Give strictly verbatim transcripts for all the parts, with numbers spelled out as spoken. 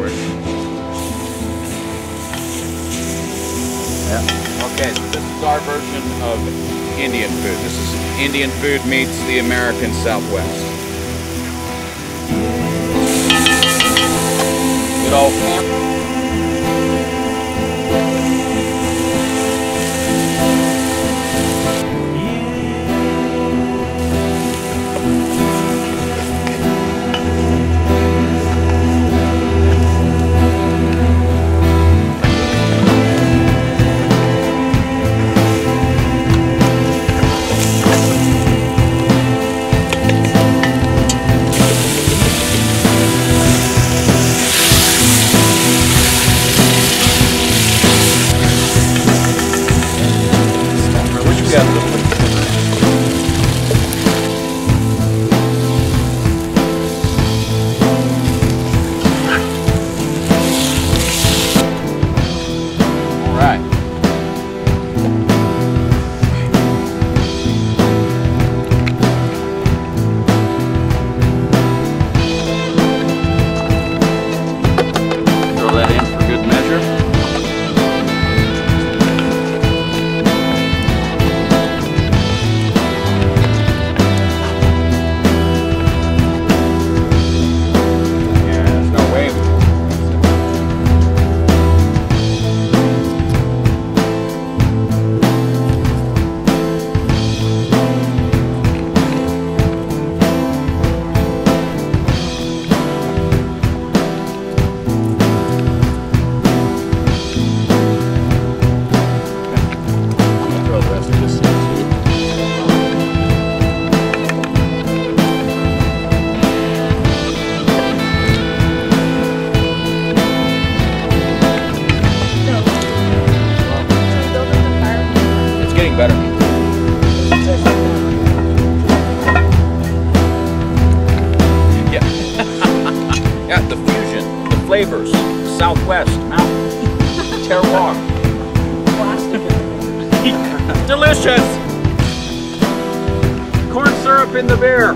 Irish. Yeah. Okay, so this is our version of Indian food. This is Indian food meets the American Southwest. Good old camp. Better. Yeah. Yeah, the fusion, the flavors, Southwest, mountain, terroir. Delicious! Corn syrup in the beer.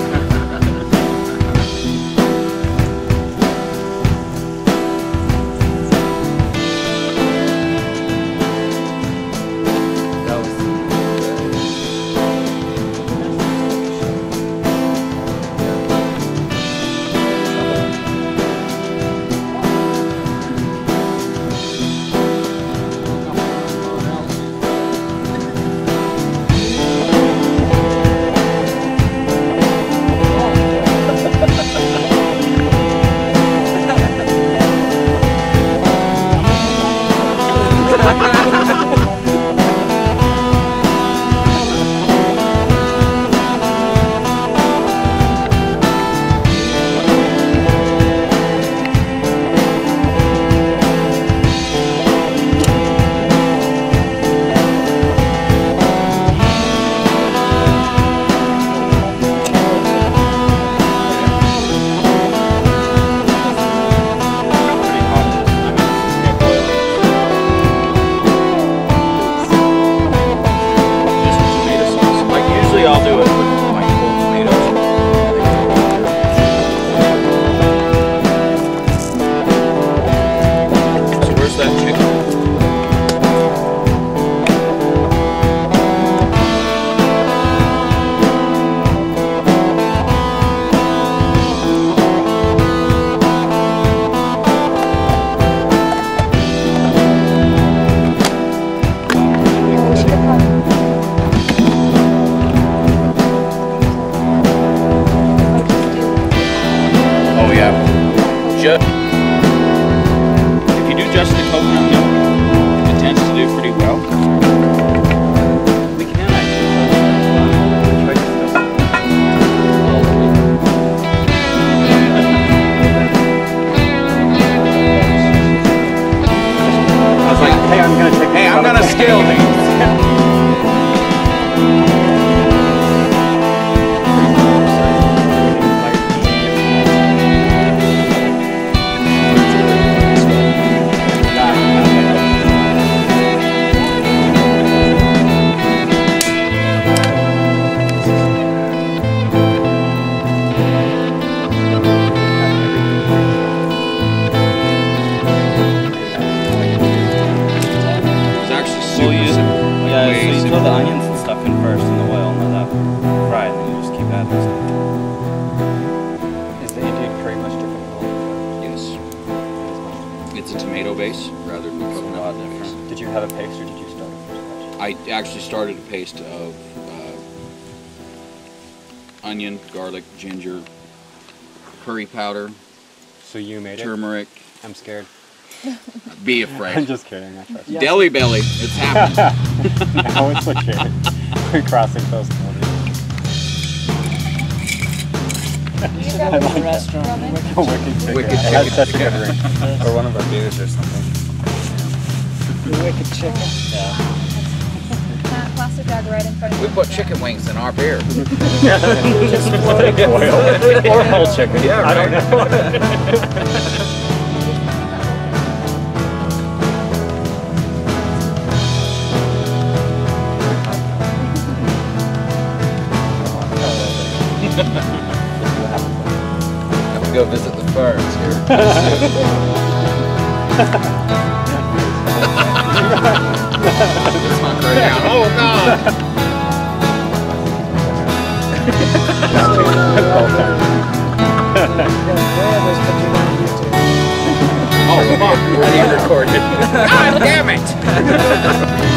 Just, if you do just the coconut milk, it tends to do pretty well. We can I was like, hey, I'm gonna take. Hey, I'm gonna scale these. rather than It's a lot different. Did you have a paste or did you start from scratch? I actually started a paste of uh, onion, garlic, ginger, curry powder. So you made turmeric. it? I'm scared. Be afraid. I'm just kidding. I trust you. Deli belly, it's happening. Now it's okay. We're crossing close borders. You got I a like restaurant. that. A wicked chicken. Wicked It has chicken. such a good ring. Or one of our beers or something. The wicked chicken. Yeah. That plastic bag right in front of We you. put chicken wings in our beer. Just floating oil. Or whole chicken. Yeah, I don't know. Have to go visit the ferns here. It's not right now. Oh God! Oh, come on. I need to record it. God damn it!